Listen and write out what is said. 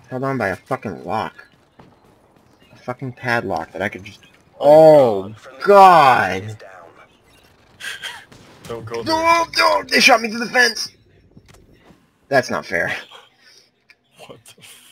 Held on by a fucking lock. A fucking padlock that I could just... Oh, God! don't go there. No! They shot me through the fence! That's not fair. What the fuck?